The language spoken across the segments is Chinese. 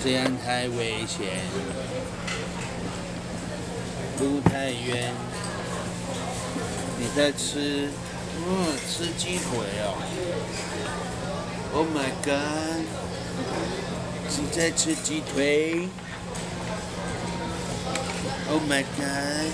这样太危险，路太远。你在吃，吃鸡腿哦 ！Oh my god！ 你在吃鸡腿 ！Oh my god！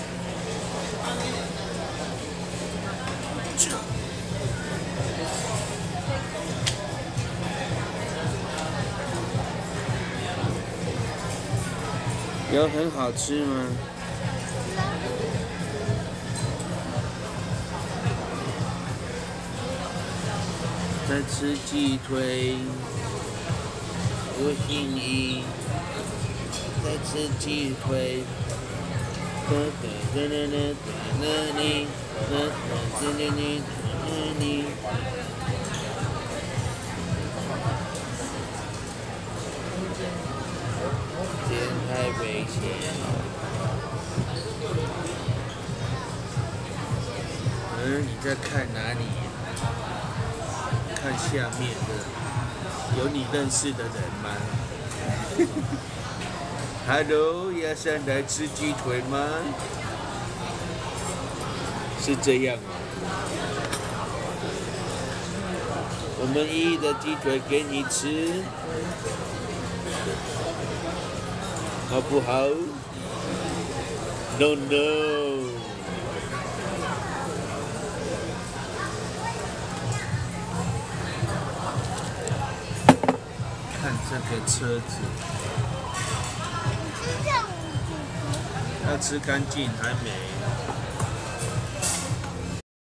有很好吃吗？在吃鸡腿，有心意。在吃鸡腿，天太危险。你在看哪里？看下面的，有你认识的人吗？Hello， 要上来吃鸡腿吗？是这样吗？我们一的鸡腿给你吃，好不好 ？No no。看这个车子，要吃干净还没。